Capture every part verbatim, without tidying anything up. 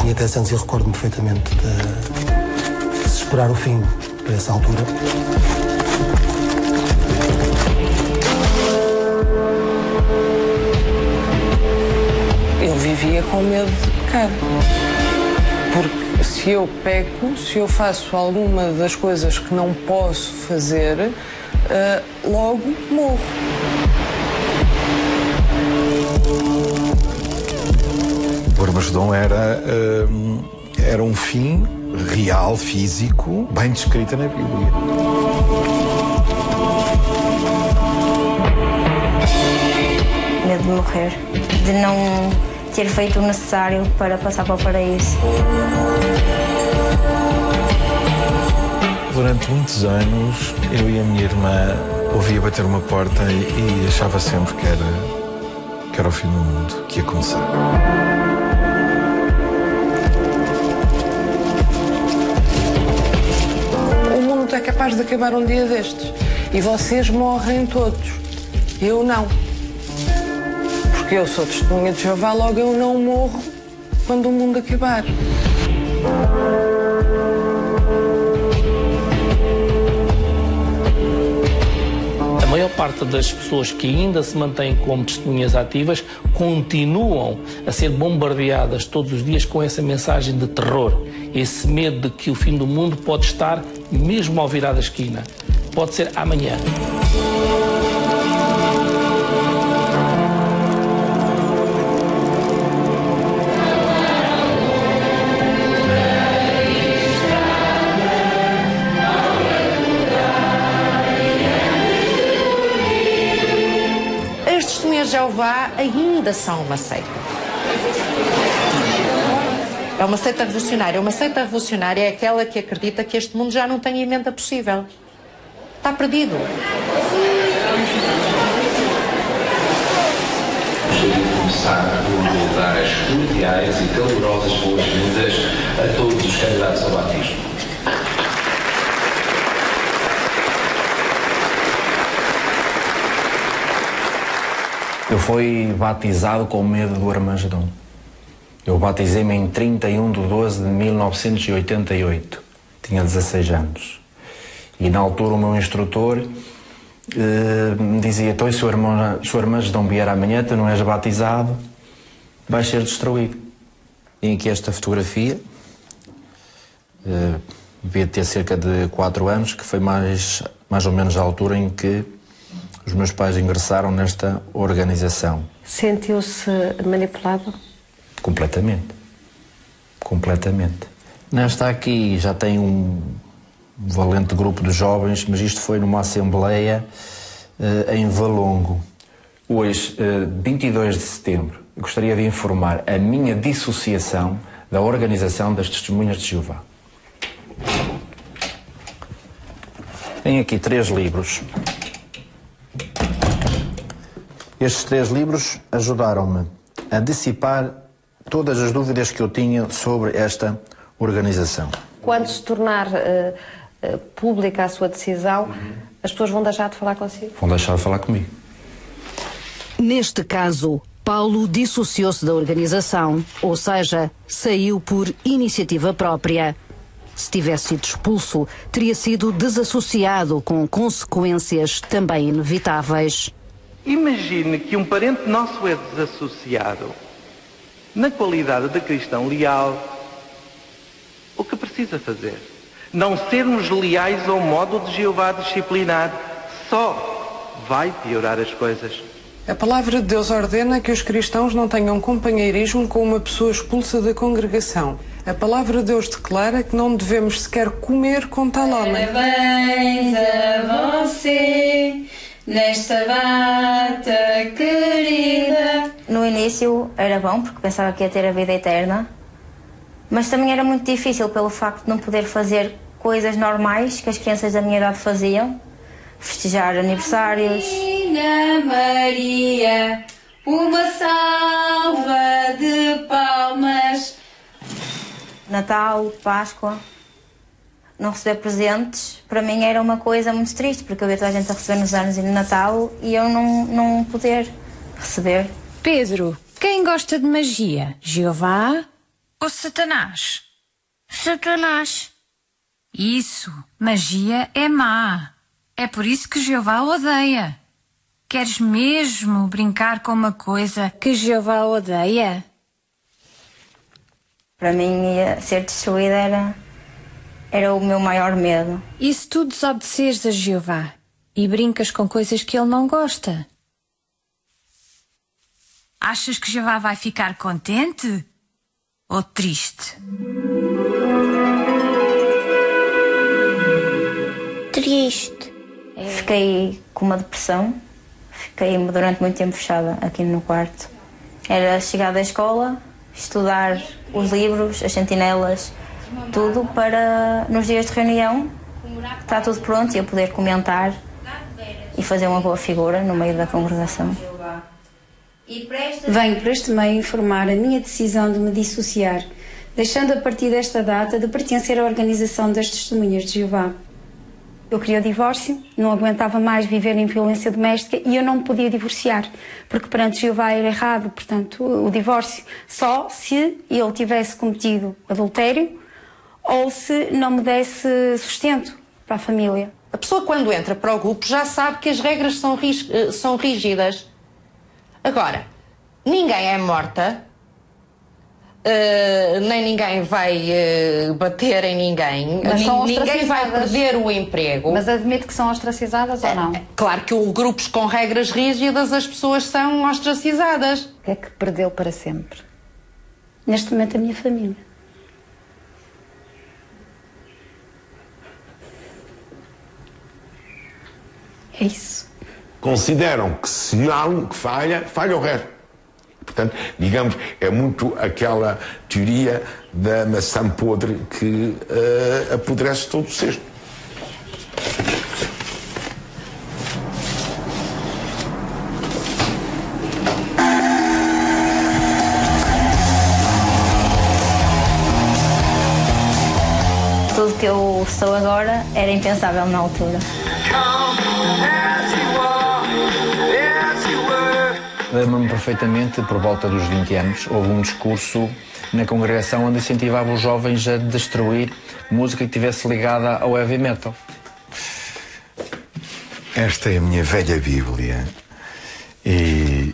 E até Santos eu recordo-me perfeitamente de, de se esperar o fim para essa altura. Eu vivia com medo de pecar. Porque se eu peco, se eu faço alguma das coisas que não posso fazer, uh, logo morro. O Armagedom era, uh, era um fim real, físico, bem descrito na Bíblia. Medo de morrer, de não ter feito o necessário para passar para o paraíso. Durante muitos anos, eu e a minha irmã ouvia bater uma porta e, e achava sempre que era, que era o fim do mundo que ia acontecer. O mundo é capaz de acabar um dia destes e vocês morrem todos. Eu não. Porque eu sou testemunha de Jeová, logo eu não morro quando o mundo acabar. A maior parte das pessoas que ainda se mantêm como testemunhas ativas continuam a ser bombardeadas todos os dias com essa mensagem de terror, esse medo de que o fim do mundo pode estar mesmo ao virar da esquina. Pode ser amanhã. Jeová ainda são uma seita. É uma seita revolucionária. Uma seita revolucionária é aquela que acredita que este mundo já não tem emenda possível. Está perdido. Gostaria de começar por dar as cordiais e calorosas boas-vindas a todos os candidatos ao batismo. Eu fui batizado com medo do Armagedom. Eu batizei-me em trinta e um de doze de mil novecentos e oitenta e oito. Tinha dezasseis anos. E na altura o meu instrutor eh, me dizia: então, se o Armagedom vier amanhã, tu não és batizado, vais ser destruído. Tenho aqui esta fotografia. Eh, devia ter cerca de quatro anos, que foi mais, mais ou menos a altura em que os meus pais ingressaram nesta organização. Sentiu-se manipulado? Completamente. Completamente. Nesta aqui já tem um valente grupo de jovens, mas isto foi numa assembleia uh, em Valongo. Hoje, uh, vinte e dois de setembro, gostaria de informar a minha dissociação da organização das Testemunhas de Jeová. Tenho aqui três livros. Estes três livros ajudaram-me a dissipar todas as dúvidas que eu tinha sobre esta organização. Quando se tornar uh, uh, pública a sua decisão, uhum. as pessoas vão deixar de falar consigo? Vão deixar de falar comigo. Neste caso, Paulo dissociou-se da organização, ou seja, saiu por iniciativa própria. Se tivesse sido expulso, teria sido desassociado, com consequências também inevitáveis. Imagine que um parente nosso é desassociado. Na qualidade de cristão leal, o que precisa fazer? Não sermos leais ao modo de Jeová disciplinar. Só vai piorar as coisas. A palavra de Deus ordena que os cristãos não tenham companheirismo com uma pessoa expulsa da congregação. A palavra de Deus declara que não devemos sequer comer com tal homem. Parabéns a você nesta data querida. No início era bom, porque pensava que ia ter a vida eterna, mas também era muito difícil pelo facto de não poder fazer coisas normais que as crianças da minha idade faziam. Festejar aniversários. Menina Maria, uma salva de palmas. Natal, Páscoa. Não receber presentes, para mim era uma coisa muito triste, porque eu via toda a gente a receber nos anos e no Natal e eu não, não poder receber. Pedro, quem gosta de magia? Jeová ou Satanás? Satanás. Isso, magia é má. É por isso que Jeová odeia. Queres mesmo brincar com uma coisa que Jeová odeia? Para mim, ser destruída era, era o meu maior medo. E se tu desobedeceres a Jeová e brincas com coisas que ele não gosta? Achas que Jeová vai ficar contente ou triste? Triste. Fiquei com uma depressão. Fiquei durante muito tempo fechada aqui no quarto. Era chegar da escola, estudar os livros, as sentinelas, tudo para, nos dias de reunião, está tudo pronto e eu poder comentar e fazer uma boa figura no meio da congregação. Venho por este meio informar a minha decisão de me dissociar, deixando a partir desta data de pertencer à organização das Testemunhas de Jeová. Eu queria o divórcio, não aguentava mais viver em violência doméstica e eu não me podia divorciar, porque perante Jeová era errado, portanto, o divórcio, só se ele tivesse cometido adultério ou se não me desse sustento para a família. A pessoa, quando entra para o grupo, já sabe que as regras são, ris- são rígidas. Agora, ninguém é morta, uh, nem ninguém vai uh, bater em ninguém, Mas são ninguém vai ostracizadas. perder o emprego. Mas admite que são ostracizadas ou não? Claro que em grupos com regras rígidas as pessoas são ostracizadas. O que é que perdeu para sempre? Neste momento, a minha família. É isso. Consideram que se há um que falha, falha o resto. Portanto, digamos, é muito aquela teoria da maçã podre que uh, apodrece todo o cesto. Tudo que eu sou agora era impensável na altura. Lembro-me perfeitamente, por volta dos vinte anos, houve um discurso na congregação onde incentivava os jovens a destruir música que estivesse ligada ao heavy metal. Esta é a minha velha Bíblia. E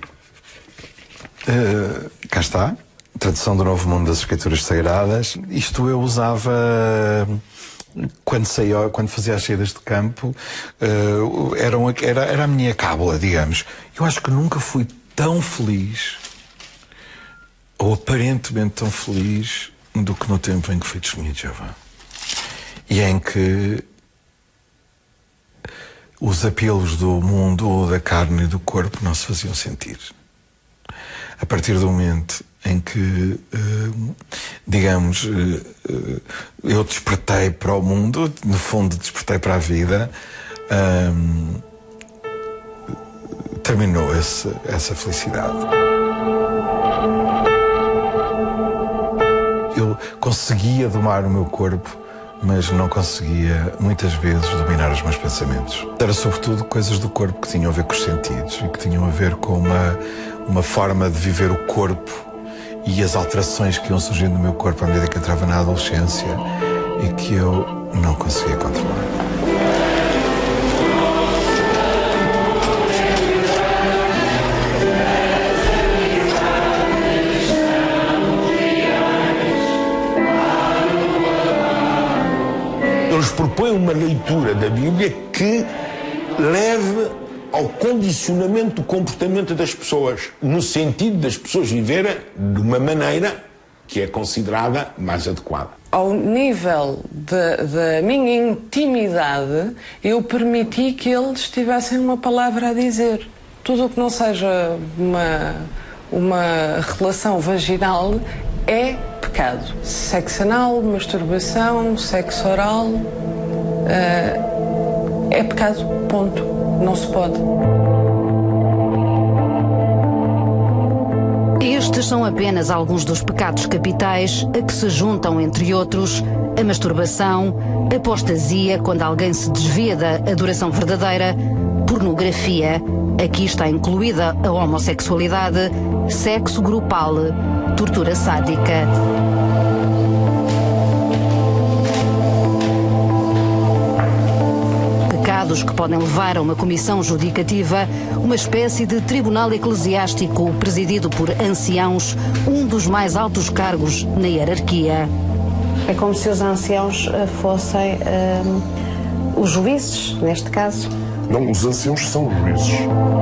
uh, cá está, tradução do Novo Mundo das Escrituras Sagradas. Isto eu usava quando saía, quando fazia as saídas de campo, uh, era, uma, era, era a minha cábula, digamos. Eu acho que nunca fui tão feliz, ou aparentemente tão feliz, do que no tempo em que fui testemunha de Jeová. E em que os apelos do mundo, ou da carne e do corpo, não se faziam sentir. A partir do momento em que, uh, digamos, uh, uh, eu despertei para o mundo, no fundo despertei para a vida, um, terminou esse, essa felicidade. Eu conseguia domar o meu corpo, mas não conseguia, muitas vezes, dominar os meus pensamentos. Era, sobretudo, coisas do corpo que tinham a ver com os sentidos e que tinham a ver com uma, uma forma de viver o corpo e as alterações que iam surgindo no meu corpo à medida que eu entrava na adolescência e que eu não conseguia controlar. Eles propõem uma leitura da Bíblia que leve ao condicionamento do comportamento das pessoas, no sentido das pessoas viverem de uma maneira que é considerada mais adequada. Ao nível da minha intimidade, eu permiti que eles tivessem uma palavra a dizer. Tudo o que não seja uma, uma relação vaginal é pecado. Sexo anal, masturbação, sexo oral, uh, é pecado, ponto. Não se pode. Estes são apenas alguns dos pecados capitais a que se juntam, entre outros, a masturbação, a apostasia, quando alguém se desvia da adoração verdadeira, pornografia, aqui está incluída a homossexualidade, sexo grupal, tortura sádica. Pecados que podem levar a uma comissão judicativa, uma espécie de tribunal eclesiástico presidido por anciãos, um dos mais altos cargos na hierarquia. É como se os anciãos fossem uh, os juízes, neste caso. Não, os anciãos são juízes.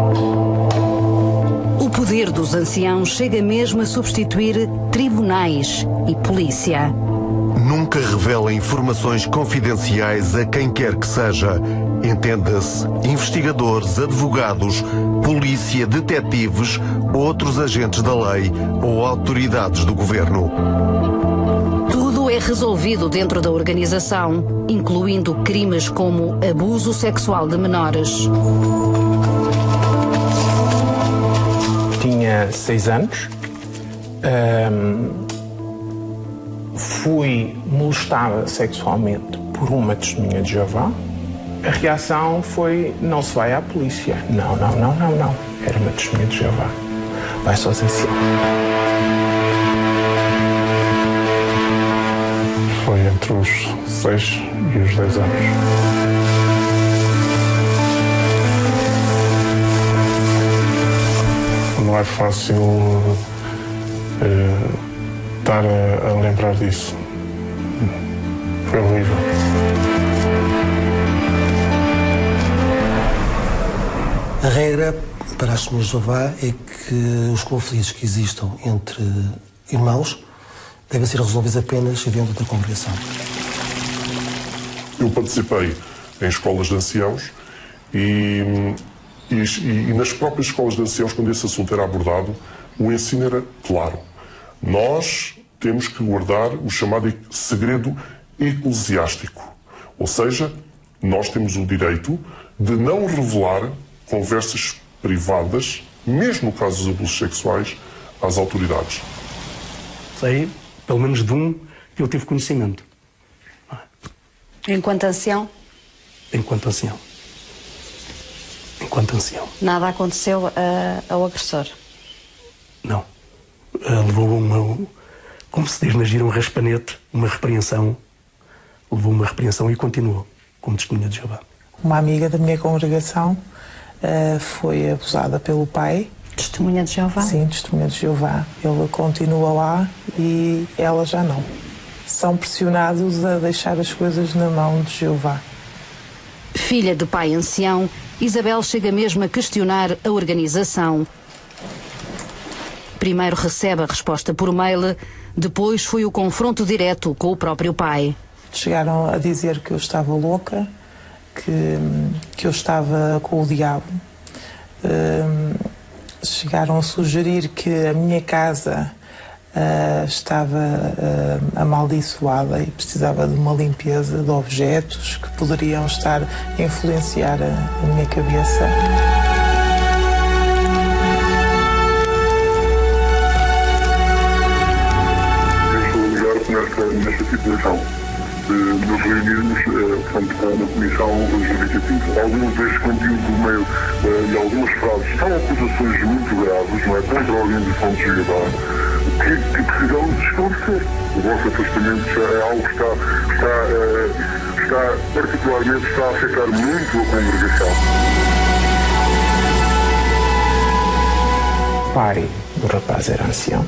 O poder dos anciãos chega mesmo a substituir tribunais e polícia. Nunca revela informações confidenciais a quem quer que seja. Entenda-se, investigadores, advogados, polícia, detetives, outros agentes da lei ou autoridades do governo. Tudo é resolvido dentro da organização, incluindo crimes como abuso sexual de menores. Tinha seis anos, um, fui molestada sexualmente por uma testemunha de Jeová. A reação foi: não se vai à polícia. Não, não, não, não, não. Era uma testemunha de Jeová. Vai só aos anciãos. Foi entre os seis e os dez anos. Não é fácil uh, estar a, a lembrar disso. Foi horrível. A regra para as testemunhas de Jeová é que os conflitos que existam entre irmãos devem ser resolvidos apenas dentro da congregação. Eu participei em escolas de anciãos e, e, e nas próprias escolas de anciãos, quando esse assunto era abordado, o ensino era claro. Nós temos que guardar o chamado segredo eclesiástico. Ou seja, nós temos o direito de não revelar conversas privadas, mesmo no caso dos abusos sexuais, às autoridades. Sei, pelo menos de um, que eu tive conhecimento. Enquanto ancião? Enquanto ancião. Enquanto ancião. Nada aconteceu uh, ao agressor? Não. Uh, levou uma, como se diz na gira, um raspanete, uma repreensão. Levou uma repreensão e continuou como testemunha de Jeová. Uma amiga da minha congregação uh, foi abusada pelo pai. Testemunha de Jeová? Sim, testemunha de Jeová. Ele continua lá e ela já não. São pressionados a deixar as coisas na mão de Jeová. Filha de pai ancião, Isabel chega mesmo a questionar a organização. Primeiro recebe a resposta por mail, depois foi o confronto direto com o próprio pai. Chegaram a dizer que eu estava louca, que, que eu estava com o diabo. Um, chegaram a sugerir que a minha casa uh, estava uh, amaldiçoada e precisava de uma limpeza de objetos que poderiam estar a influenciar a, a minha cabeça. Eu sou ligado nesta, nesta situação. Nos reunirmos portanto, na Comissão Judicativa. Alguns destes conteúdos do meio e algumas frases são acusações muito graves, não é? Contra a Organização de Jeová, que, que precisamos de esclarecer. O vosso afastamento é algo que está, está, está particularmente está a afetar muito a congregação. O pai do rapaz era ancião.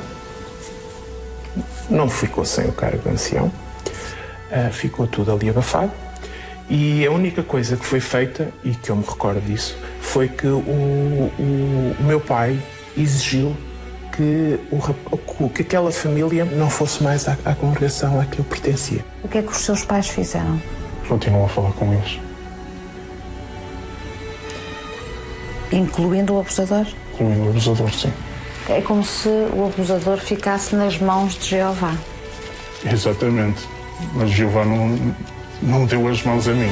Não ficou sem o cargo de ancião. Uh, ficou tudo ali abafado e a única coisa que foi feita, e que eu me recordo disso, foi que o, o, o meu pai exigiu que, o, que aquela família não fosse mais à, à congregação a que eu pertencia. O que é que os seus pais fizeram? Continuam a falar com eles. Incluindo o abusador? Incluindo o abusador, sim. É como se o abusador ficasse nas mãos de Jeová. Exatamente. Mas Jeová não, não deu as mãos a mim.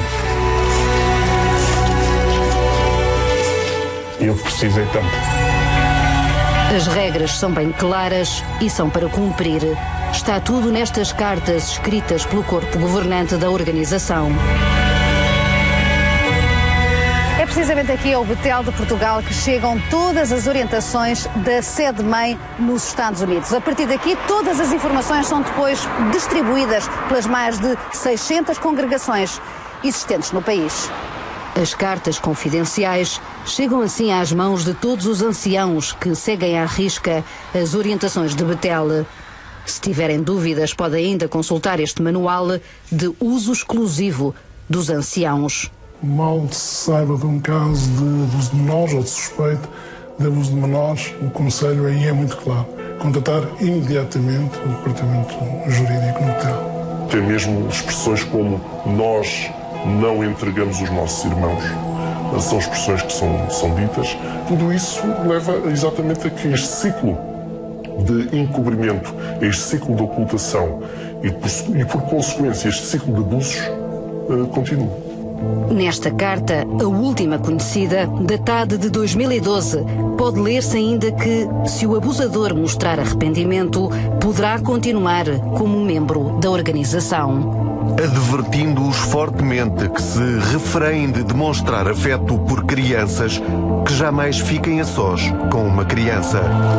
E eu precisei tanto. As regras são bem claras e são para cumprir. Está tudo nestas cartas escritas pelo corpo governante da organização. É precisamente aqui ao Betel de Portugal que chegam todas as orientações da sede-mãe nos Estados Unidos. A partir daqui, todas as informações são depois distribuídas pelas mais de seiscentas congregações existentes no país. As cartas confidenciais chegam assim às mãos de todos os anciãos que seguem à risca as orientações de Betel. Se tiverem dúvidas, podem ainda consultar este manual de uso exclusivo dos anciãos. Mal se saiba de um caso de abuso de menores ou de suspeito de abuso de menores, o conselho aí é muito claro. Contatar imediatamente o departamento jurídico no Betel. Tem mesmo expressões como nós não entregamos os nossos irmãos. São expressões que são, são ditas. Tudo isso leva exatamente a que este ciclo de encobrimento, este ciclo de ocultação e por, e por consequência este ciclo de abusos uh, continue. Nesta carta, a última conhecida, datada de dois mil e doze, pode ler-se ainda que, se o abusador mostrar arrependimento, poderá continuar como membro da organização. Advertindo-os fortemente que se refreiem de demonstrar afeto por crianças, que jamais fiquem a sós com uma criança.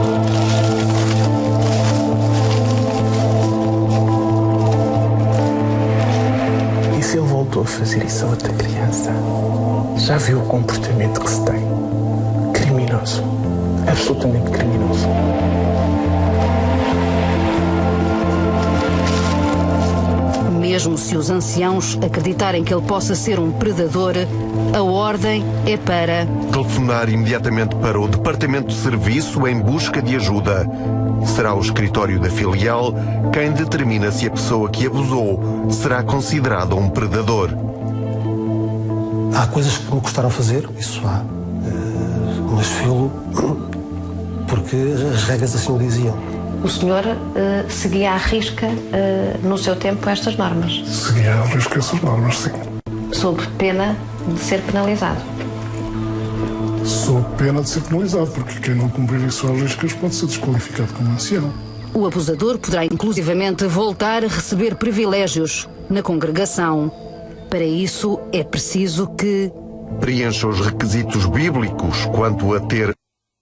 E se ele voltou a fazer isso a outra criança? Já viu o comportamento que se tem? Criminoso. Absolutamente criminoso. Mesmo se os anciãos acreditarem que ele possa ser um predador, a ordem é para telefonar imediatamente para o Departamento de Serviço em busca de ajuda. Será o escritório da filial quem determina se a pessoa que abusou será considerada um predador. Há coisas que me custaram fazer, isso há, mas filo porque as regras assim o diziam. O senhor uh, seguia à risca, uh, no seu tempo, estas normas? Seguia à risca essas normas, sim. Sob pena de ser penalizado? Sob pena de ser penalizado, porque quem não cumprir isso às riscas pode ser desqualificado como ancião. O abusador poderá inclusivamente voltar a receber privilégios na congregação. Para isso, é preciso que preencha os requisitos bíblicos quanto a ter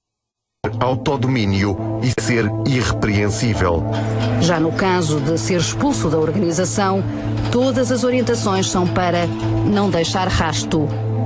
autodomínio e ser irrepreensível. Já no caso de ser expulso da organização, todas as orientações são para não deixar rasto.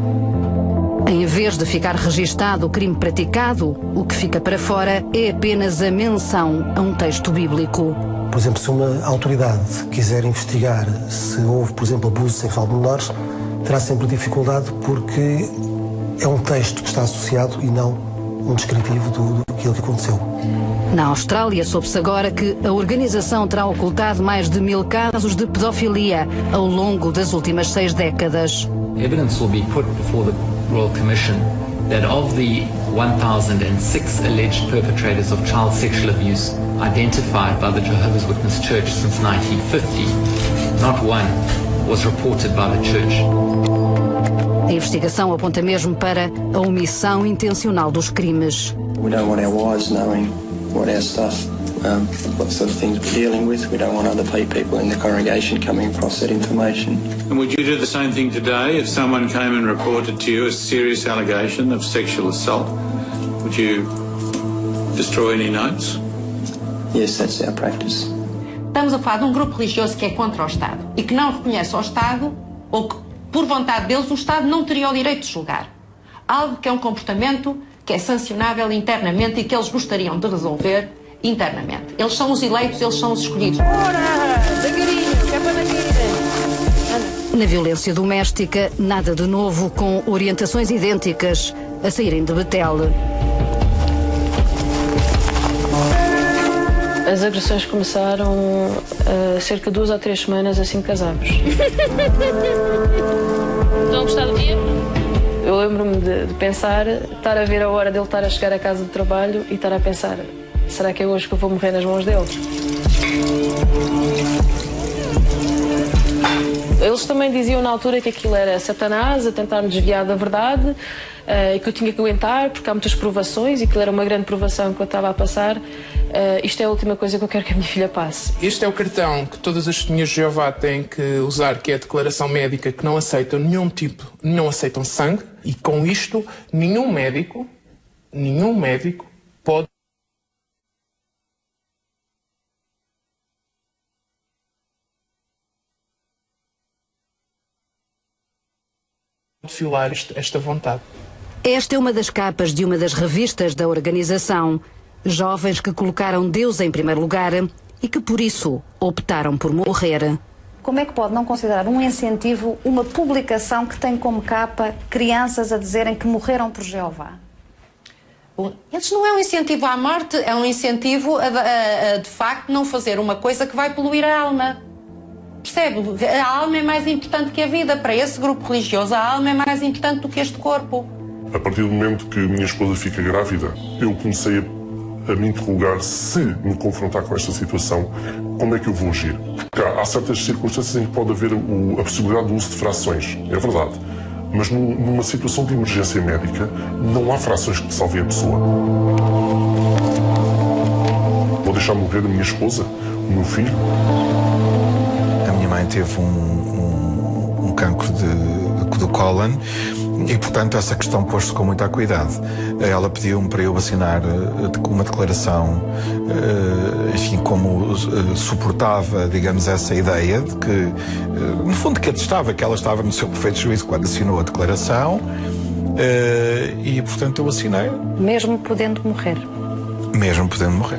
Em vez de ficar registado o crime praticado, o que fica para fora é apenas a menção a um texto bíblico. Por exemplo, se uma autoridade quiser investigar se houve, por exemplo, abuso sexual de menores, terá sempre dificuldade porque é um texto que está associado e não um descritivo do, do que aconteceu. Na Austrália, soube-se agora que a organização terá ocultado mais de mil casos de pedofilia ao longo das últimas seis décadas. Evidence will be put before the Royal Commission that of the one thousand six alleged perpetrators of child sexual abuse identified by the Jehovah's Witness Church since nineteen fifty, not one was reported by the church. A investigação aponta mesmo para a omissão intencional dos crimes. We don't want our wives knowing what our stuff, um, what sort of things we're dealing with. We don't want other people in the congregation coming across that information. And would you do the same thing today if someone came and reported to you a serious allegation of sexual assault? Would you destroy any notes? Yes, that's our practice. Estamos a falar de um grupo religioso que é contra o Estado e que não reconhece ao Estado ou que, por vontade deles, o Estado não teria o direito de julgar. Algo que é um comportamento que é sancionável internamente e que eles gostariam de resolver internamente. Eles são os eleitos, eles são os escolhidos. Ora, devagarinho, que é para daqui. Na violência doméstica, nada de novo, com orientações idênticas a saírem de Betel. As agressões começaram há cerca de duas ou três semanas assim que casámos. Estão a gostar do dia? Eu lembro-me de, de pensar, estar a ver a hora dele estar a chegar à casa de trabalho e estar a pensar, será que é hoje que eu vou morrer nas mãos dele? Eles também diziam na altura que aquilo era Satanás a tentar me desviar da verdade uh, e que eu tinha que aguentar porque há muitas provações e que aquilo era uma grande provação que eu estava a passar. Uh, isto é a última coisa que eu quero que a minha filha passe. Este é o cartão que todas as testemunhas de Jeová têm que usar, que é a declaração médica, que não aceitam nenhum tipo, não aceitam sangue, e com isto nenhum médico, nenhum médico pode violar esta vontade. Esta é uma das capas de uma das revistas da organização. Jovens que colocaram Deus em primeiro lugar e que, por isso, optaram por morrer. Como é que pode não considerar um incentivo uma publicação que tem como capa crianças a dizerem que morreram por Jeová? Bom, isso não é um incentivo à morte, é um incentivo a, a, a, de facto, não fazer uma coisa que vai poluir a alma. Percebe? A alma é mais importante que a vida. Para esse grupo religioso, a alma é mais importante do que este corpo. A partir do momento que a minha esposa fica grávida, eu comecei a, a me interrogar, se me confrontar com esta situação, como é que eu vou agir? Porque há, há certas circunstâncias em que pode haver o, a possibilidade do uso de frações, é verdade. Mas num, numa situação de emergência médica, não há frações que salvem a pessoa. Vou deixar morrer a minha esposa, o meu filho? A minha mãe teve um, um, um cancro de, de, do cólon e, portanto, essa questão pôs-se com muito cuidado. Ela pediu-me para eu assinar uma declaração, enfim, como suportava, digamos, essa ideia de que, no fundo, que atestava que ela estava no seu perfeito juízo quando assinou a declaração e, portanto, eu assinei. Mesmo podendo morrer? Mesmo podendo morrer.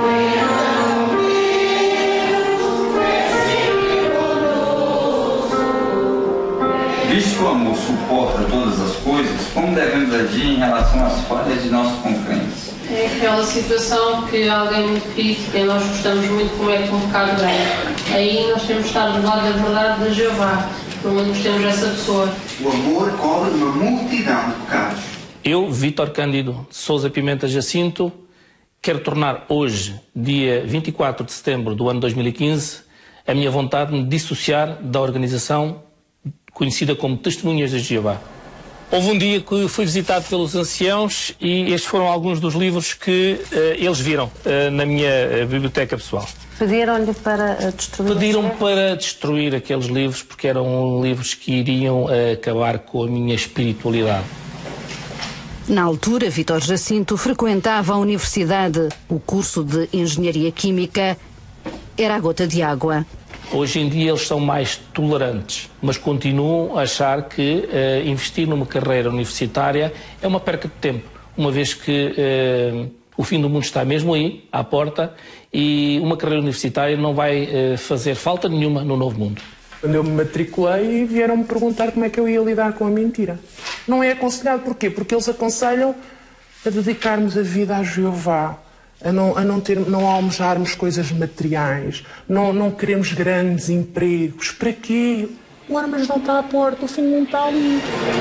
Visto que o amor suporta todas as coisas, como devemos agir em relação às falhas de nossos concorrentes? É aquela situação que alguém muito crítica e nós gostamos muito como é que um pecado vem. Aí nós temos de estar do lado da verdade de Jeová, não gostamos dessa pessoa. O amor cobre uma multidão de pecados. Eu, Vítor Cândido de Sousa Pimenta Jacinto, quero tornar hoje, dia vinte e quatro de setembro do ano dois mil e quinze, a minha vontade de me dissociar da organização conhecida como Testemunhas de Jeová. Houve um dia que fui visitado pelos anciãos e estes foram alguns dos livros que uh, eles viram uh, na minha uh, biblioteca pessoal. Pediram-lhe para destruir? Pediram para destruir aqueles livros porque eram livros que iriam uh, acabar com a minha espiritualidade. Na altura, Vítor Jacinto frequentava a universidade. O curso de Engenharia Química era a gota de água. Hoje em dia eles são mais tolerantes, mas continuam a achar que uh, investir numa carreira universitária é uma perca de tempo, uma vez que uh, o fim do mundo está mesmo aí, à porta, e uma carreira universitária não vai uh, fazer falta nenhuma no novo mundo. Quando eu me matriculei, vieram-me perguntar como é que eu ia lidar com a mentira. Não é aconselhado, porquê? Porque eles aconselham a dedicarmos a vida a Jeová. A não, a não, ter, não almejarmos coisas materiais, não, não queremos grandes empregos. Para quê? O armas não está à porta, o fim não está ali.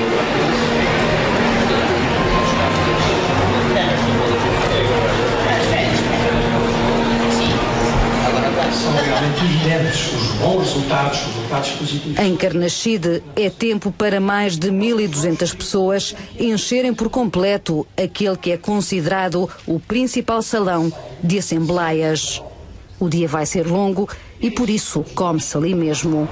São realmente evidentes os bons resultados, os resultados positivos. Em Carnaxide é tempo para mais de mil e duzentas pessoas encherem por completo aquele que é considerado o principal salão de assembleias. O dia vai ser longo e por isso come-se ali mesmo.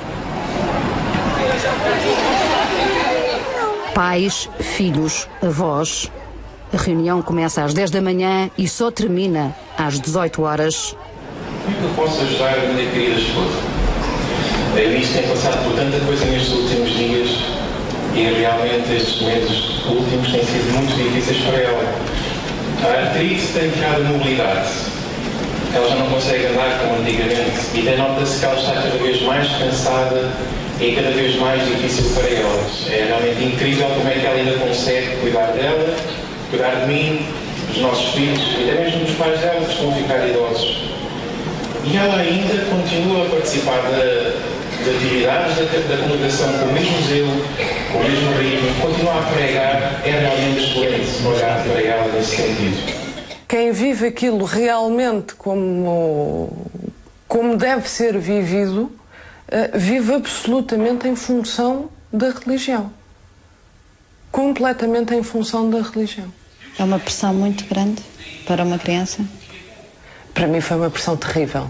Pais, filhos, avós. A reunião começa às dez da manhã e só termina às dezoito horas. Como é que eu posso ajudar a minha querida esposa? A Eunice tem passado por tanta coisa nestes últimos dias e realmente estes meses últimos têm sido muito difíceis para ela. A artrite tem tirado a mobilidade. Ela já não consegue andar como antigamente e nota-se que ela está cada vez mais cansada e cada vez mais difícil para elas. É realmente incrível como é que ela ainda consegue cuidar dela, cuidar de mim, dos nossos filhos e até mesmo dos pais dela que estão a ficar idosos. E ela ainda continua a participar de, de atividades da, da congregação com o mesmo zelo, com o mesmo ritmo, continua a pregar, é realmente excelente olhar para ela nesse sentido. Quem vive aquilo realmente como, como deve ser vivido, uh, vive absolutamente em função da religião. Completamente em função da religião. É uma pressão muito grande para uma criança? Para mim foi uma pressão terrível.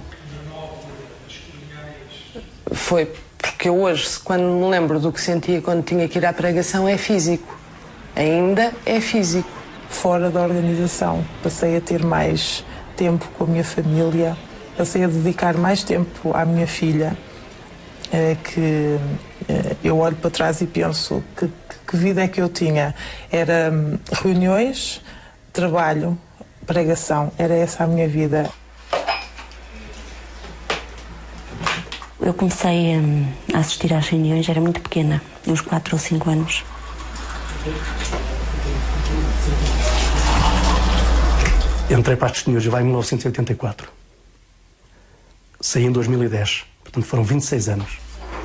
Foi porque eu hoje, quando me lembro do que sentia quando tinha que ir à pregação, é físico. Ainda é físico. Fora da organização, passei a ter mais tempo com a minha família, passei a dedicar mais tempo à minha filha, que eu olho para trás e penso que, que vida é que eu tinha. Era reuniões, trabalho, pregação, era essa a minha vida. Eu comecei a assistir às reuniões, era muito pequena, uns quatro ou cinco anos. Entrei para as testemunhas de Jeová em mil novecentos e oitenta e quatro. Saí em dois mil e dez, portanto foram vinte e seis anos.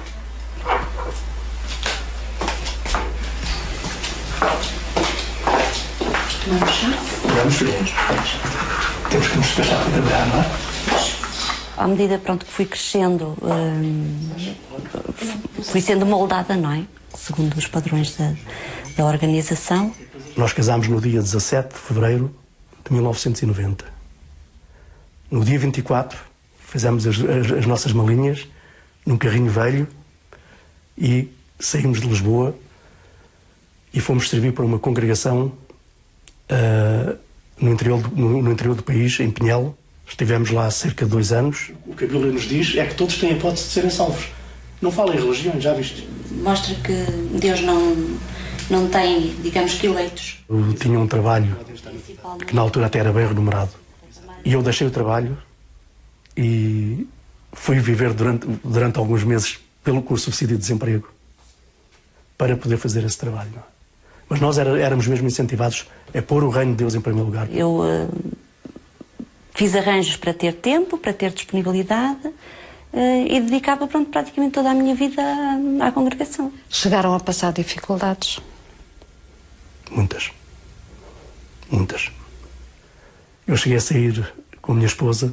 Vamos já? Vamos, filhos. Temos que nos despachar para trabalhar, não é? À medida, pronto, que fui crescendo, hum, fui sendo moldada, não é? Segundo os padrões da, da organização. Nós casámos no dia dezassete de fevereiro de mil novecentos e noventa. No dia vinte e quatro, fizemos as, as, as nossas malinhas num carrinho velho e saímos de Lisboa e fomos servir para uma congregação uh, no, interior do, no, no interior do país, em Pinhel. Estivemos lá há cerca de dois anos. O que a Bíblia nos diz é que todos têm a hipótese de serem salvos. Não fala em religiões, já viste? Mostra que Deus não, não tem, digamos que, eleitos. Eu tinha um trabalho que na altura até era bem remunerado. E eu deixei o trabalho e fui viver durante, durante alguns meses pelo com o subsídio de desemprego para poder fazer esse trabalho. Não é? Mas nós era, éramos mesmo incentivados a pôr o reino de Deus em primeiro lugar. Eu uh, fiz arranjos para ter tempo, para ter disponibilidade uh, e dedicava, pronto, praticamente toda a minha vida à, à congregação. Chegaram a passar dificuldades? Muitas. Muitas. Eu cheguei a sair com a minha esposa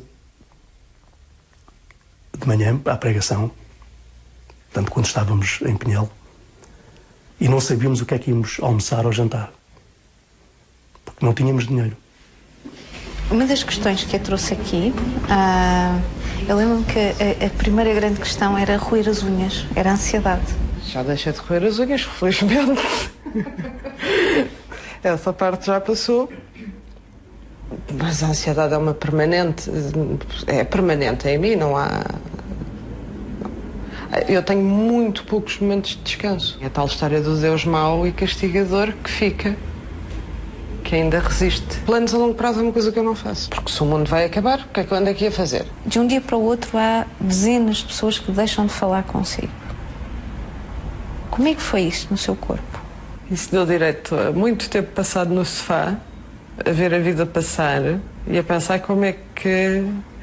de manhã à pregação, portanto, quando estávamos em Pinhel, e não sabíamos o que é que íamos almoçar ou jantar, porque não tínhamos dinheiro. Uma das questões que eu trouxe aqui, uh, eu lembro-me que a, a primeira grande questão era roer as unhas, era a ansiedade. Já deixei de roer as unhas, felizmente. Essa parte já passou. Mas a ansiedade é uma permanente, é permanente em mim, não há... Eu tenho muito poucos momentos de descanso. É a tal história do Deus mau e castigador que fica, que ainda resiste. Planos a longo prazo é uma coisa que eu não faço. Porque se o mundo vai acabar, o que é que eu ando aqui a fazer? De um dia para o outro há dezenas de pessoas que deixam de falar consigo. Como é que foi isso no seu corpo? Isso deu direito a muito tempo passado no sofá, a ver a vida passar e a pensar como é que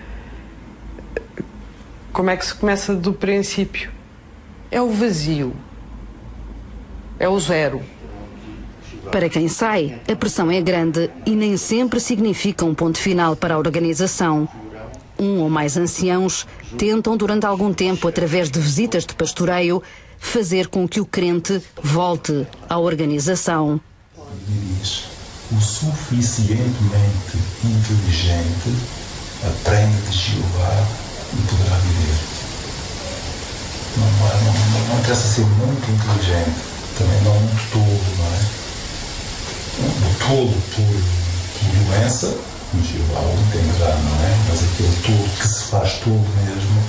como é que se começa do princípio. É o vazio, é o zero. Para quem sai, a pressão é grande e nem sempre significa um ponto final para a organização. Um ou mais anciãos tentam durante algum tempo, através de visitas de pastoreio, fazer com que o crente volte à organização. O suficientemente inteligente aprende de Jeová e poderá viver. Não, não, não, não interessa ser muito inteligente, também não muito tolo, não é? O tolo por, por doença, o Jeová o entenderá, não é? Mas aquele tolo que se faz tolo mesmo,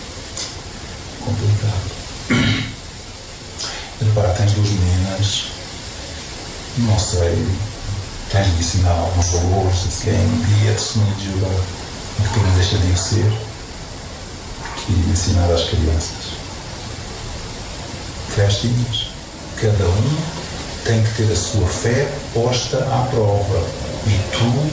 complicado. Repara, tens duas meninas, não sei, tens de ensinar alguns valores, se é um dia testemunho de Jeová, mas que não deixa de o ser, e ensinar às crianças. Festinhas, cada um tem que ter a sua fé posta à prova, e tu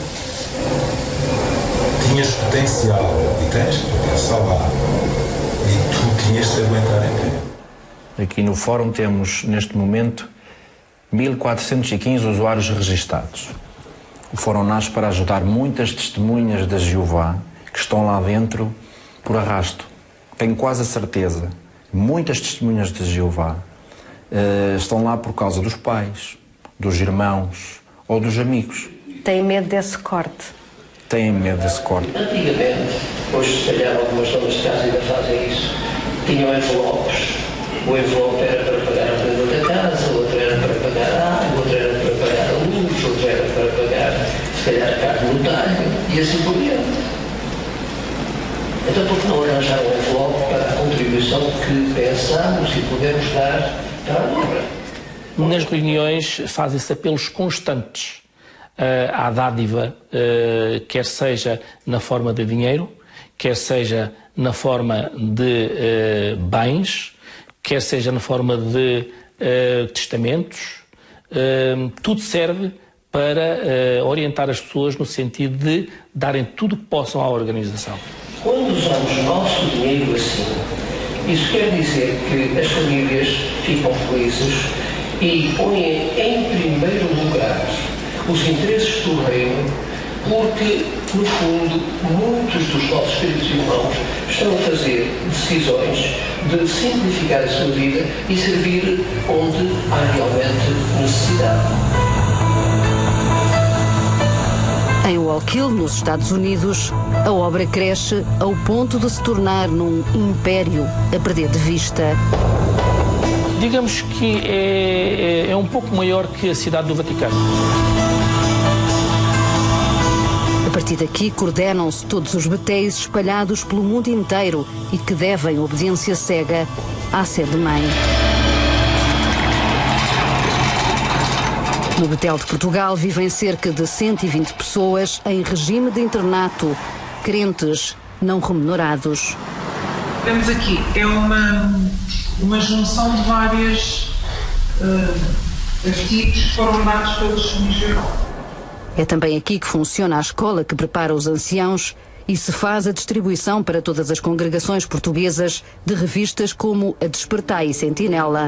tinhas potencial, e tens potencial lá, e tu tinhas de aguentar em pé. Aqui no fórum temos, neste momento, mil quatrocentos e quinze usuários registados. O fórum nasce para ajudar muitas testemunhas de Jeová que estão lá dentro por arrasto. Tenho quase a certeza, muitas testemunhas de Jeová uh, estão lá por causa dos pais, dos irmãos ou dos amigos. Tem medo desse corte? têm medo desse corte. Antigamente, hoje se calhar algumas donas de casa ainda fazem isso, tinham envelopes. O envelope era para pagar a renda da casa, o outro era para pagar a água, o outro era para pagar a luz, o outro era para pagar, se calhar, a carne no talho, e assim por diante. Então, por que não arranjar um envelope para a contribuição que pensamos e podemos dar para a obra? Nas reuniões fazem-se apelos constantes uh, à dádiva, uh, quer seja na forma de dinheiro, quer seja na forma de uh, bens, quer seja na forma de uh, testamentos. Uh, tudo serve para uh, orientar as pessoas no sentido de darem tudo o que possam à organização. Quando usamos nosso dinheiro assim, isso quer dizer que as famílias ficam felizes e põem em primeiro lugar os interesses do reino, porque, no fundo, muitos dos nossos queridos irmãos estão a fazer decisões de simplificar a sua vida e servir onde há realmente necessidade. Em Wallkill, nos Estados Unidos, a obra cresce ao ponto de se tornar num império a perder de vista. Digamos que é, é um pouco maior que a cidade do Vaticano. A partir daqui coordenam-se todos os betéis espalhados pelo mundo inteiro e que devem obediência cega à sede-mãe. No Betel de Portugal vivem cerca de cento e vinte pessoas em regime de internato, crentes não remunerados. Vemos aqui, é uma, uma junção de vários uh, artigos que foram dados pelos religiosos. É também aqui que funciona a escola que prepara os anciãos e se faz a distribuição para todas as congregações portuguesas de revistas como a Despertai e Sentinela.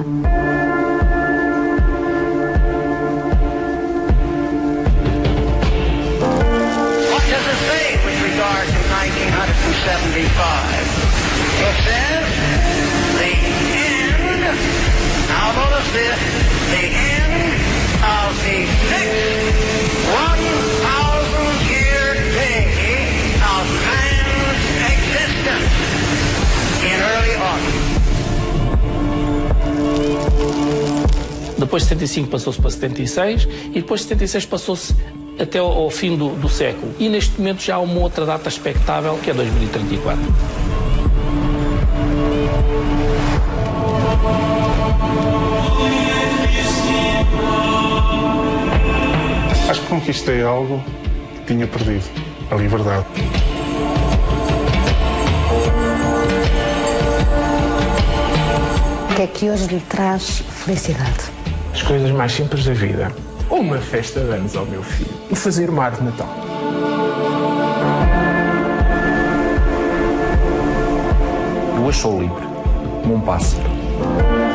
seventy-five. It says, the end, now notice this, the end of the sixth one thousand year day of man's existence in early autumn. Depois de setenta e cinco passou-se para setenta e seis e depois de setenta e seis passou-se até ao, ao fim do, do século. E neste momento já há uma outra data expectável, que é dois mil e trinta e quatro. Acho que conquistei algo que tinha perdido, a liberdade. O que é que hoje lhe traz felicidade? As coisas mais simples da vida. Uma festa de anos ao meu filho e fazer uma árvore de Natal. Eu hoje sou livre, como um pássaro.